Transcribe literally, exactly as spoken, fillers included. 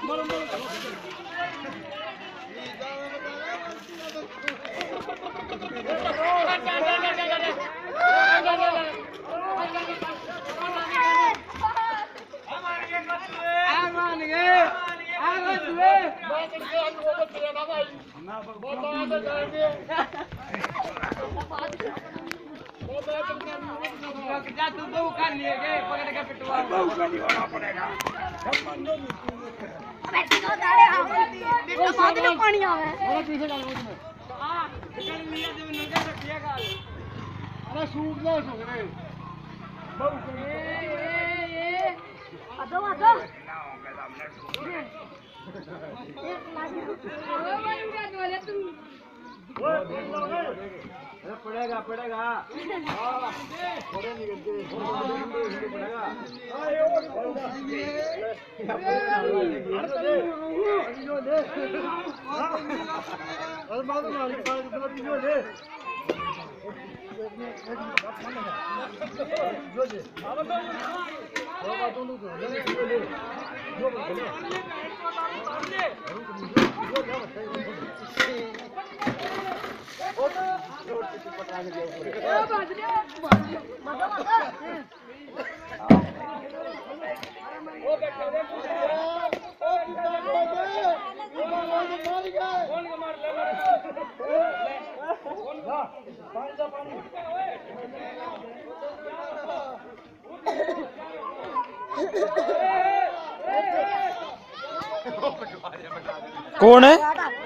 जा तू बहू कर लिए गए पकड़ के पिटवा बहू का नहीं होना पड़ेगा बैठी को गाड़े हां देखो बाद में पानी आवे अरे पीछे डाल उसमें हां निकल लिया जो नजर रखिए गाल अरे सूख जा सूखने बहू ए ए आदो आदो एक लागी ओ भाई उड़ा वाले तू अरे पड़ेगा पड़ेगा हां थोड़े निकल के पड़ेगा अरे जो दे अरे बाद में मालिक बाद में जो दे जो दे अब तो वो बातों को जो दे जो बोले कौन है?